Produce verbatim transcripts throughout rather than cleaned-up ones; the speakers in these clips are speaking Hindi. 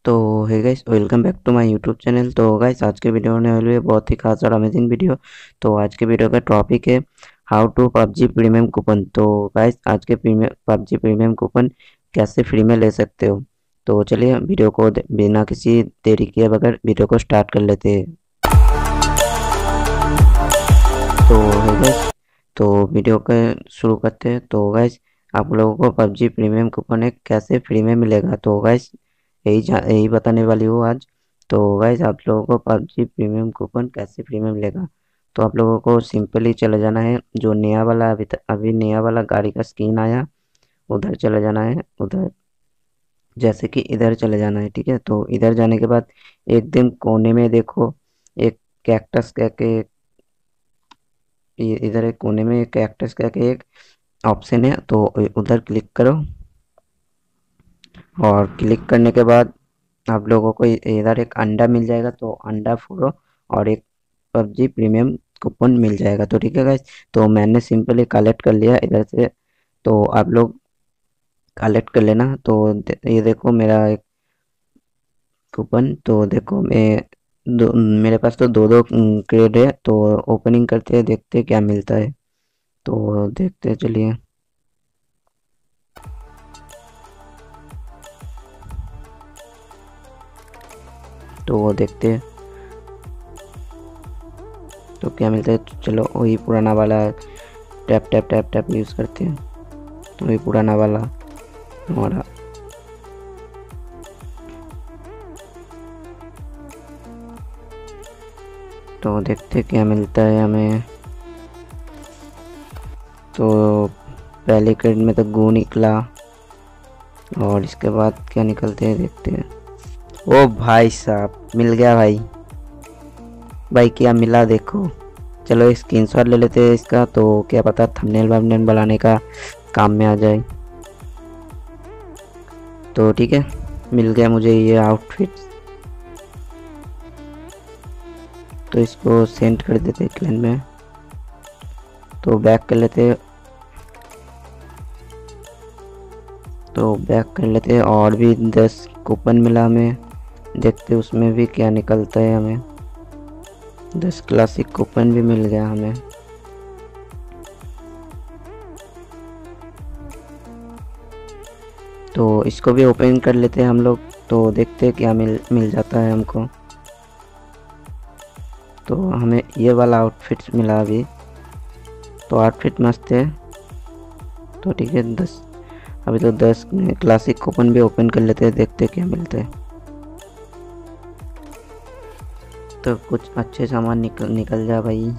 तो हे guys, welcome back to my YouTube channel. तो गाइस, आज के वीडियो होने वाली है बहुत ही खास और अमेजिंग वीडियो। तो आज के वीडियो का टॉपिक है how to PUBG premium coupon. तो गाइस, आज के प्रीमियम पबजी प्रीमियम कूपन कैसे फ्री में ले सकते हो। तो चलिए वीडियो को बिना किसी देरी किए बगैर वीडियो को स्टार्ट कर लेते हैं। तो हे गाइस, तो वीडियो को शुरू करते हैं। तो गाइस, आप लोगों को पबजी प्रीमियम कूपन एक कैसे फ्री में मिलेगा, तो गाइस यही यही बताने वाली हूँ आज। तो गाइस, आप लोगों को पबजी प्रीमियम कूपन कैसे फ्री में मिलेगा, तो आप लोगों को सिंपली चले जाना है जो नया वाला अभी अभी नया वाला गाड़ी का स्किन आया, उधर चले जाना है। उधर जैसे कि इधर चले जाना है, ठीक है। तो इधर जाने के बाद एकदम कोने में देखो एक कैक्टस कह के इधर एक कोने में एक कैक्टस कह के एक ऑप्शन है, तो उधर क्लिक करो। और क्लिक करने के बाद आप लोगों को इधर एक अंडा मिल जाएगा, तो अंडा फोड़ो और एक पबजी प्रीमियम कूपन मिल जाएगा। तो ठीक है गाइस, तो मैंने सिंपली कलेक्ट कर लिया इधर से, तो आप लोग कलेक्ट कर लेना। तो ये देखो मेरा एक कूपन, तो देखो मैं दो, मेरे पास तो दो दो क्रेड है। तो ओपनिंग करते हैं, देखते हैं क्या मिलता है। तो देखते हैं, चलिए। तो वो देखते हैं तो क्या मिलता है। तो चलो वही पुराना वाला tap tap tap tap use करते हैं, तो वही पुराना वाला हमारा। तो देखते क्या मिलता है हमें। तो पहले क्रेड में तो गू निकला, और इसके बाद क्या निकलते हैं देखते हैं। ओ भाई साहब, मिल गया भाई। भाई क्या मिला देखो। चलो स्क्रीनशॉट ले लेते हैं इसका, तो क्या पता थंबनेल वंबनेल बनाने का काम में आ जाए। तो ठीक है, मिल गया मुझे ये आउटफिट। तो इसको सेंड कर देते हैं क्लैन में। तो बैक कर लेते हैं तो बैक कर लेते हैं और भी दस कूपन मिला हमें, देखते उसमें भी क्या निकलता है हमें। दस क्लासिक कूपन भी मिल गया हमें। तो इसको भी ओपन कर लेते हैं हम लोग, तो देखते हैं क्या मिल मिल जाता है हमको। तो हमें ये वाला आउटफिट मिला अभी, तो आउटफिट मस्त है। तो ठीक है, दस अभी तो दस क्लासिक कूपन भी ओपन कर लेते हैं, देखते हैं क्या मिलता है। तो कुछ अच्छे सामान निकल निकल जा भाई।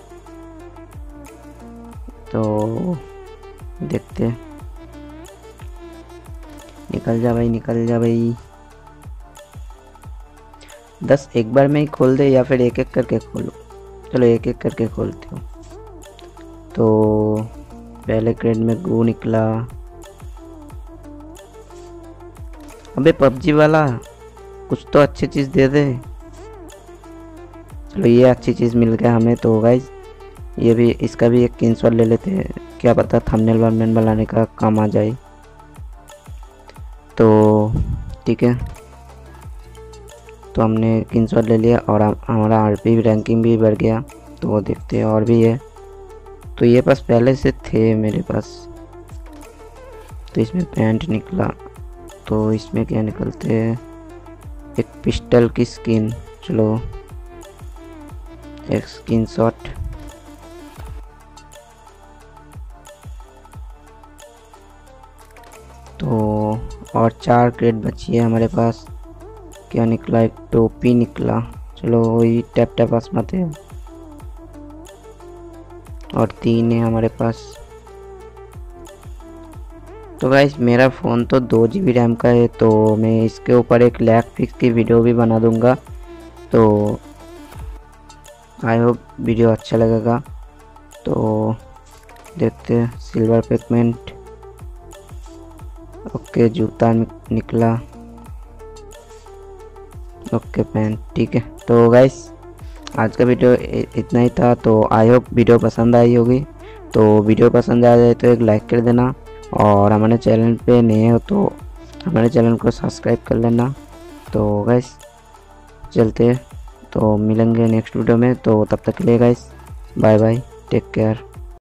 तो देखते हैं, निकल जा भाई, निकल जा भाई। दस एक बार में ही खोल दे या फिर एक एक करके खोलो। चलो एक एक करके खोलते हो। तो पहले क्रेड में गू निकला। अबे पबजी वाला, कुछ तो अच्छी चीज़ दे दे। चलो ये अच्छी चीज़ मिल गया हमें। तो गाइस, ये भी इसका भी एक स्क्रीनशॉट ले लेते हैं, क्या पता थंबनेल वंबनेल बनाने का काम आ जाए। तो ठीक है, तो हमने स्क्रीनशॉट ले लिया और हमारा आरपी रैंकिंग भी बढ़ गया। तो वो देखते हैं और भी है। तो ये पास पहले से थे मेरे पास। तो इसमें पैंट निकला, तो इसमें क्या निकलते हैं, एक पिस्टल की स्किन। चलो एक स्क्रीनशॉट। तो और चार क्रेट बची है हमारे पास। क्या निकला, एक टोपी निकला। चलो वही टैप टैप आसमाते हैं। और तीन है हमारे पास। तो गाइस, मेरा फ़ोन तो दो जी बी रैम का है, तो मैं इसके ऊपर एक लैग फिक्स की वीडियो भी बना दूंगा। तो आई होप वीडियो अच्छा लगेगा। तो देखते हैं, सिल्वर पिगमेंट, ओके जूता निकला, ओके पैंट, ठीक है। तो गाइस, आज का वीडियो इतना ही था। तो आई होप वीडियो पसंद आई होगी। तो वीडियो पसंद आ जाए तो एक लाइक कर देना, और हमारे चैनल पे नए हो तो हमारे चैनल को सब्सक्राइब कर लेना। तो गाइस चलते हैं, तो मिलेंगे नेक्स्ट वीडियो में। तो तब तक के लिए guys bye bye, take care.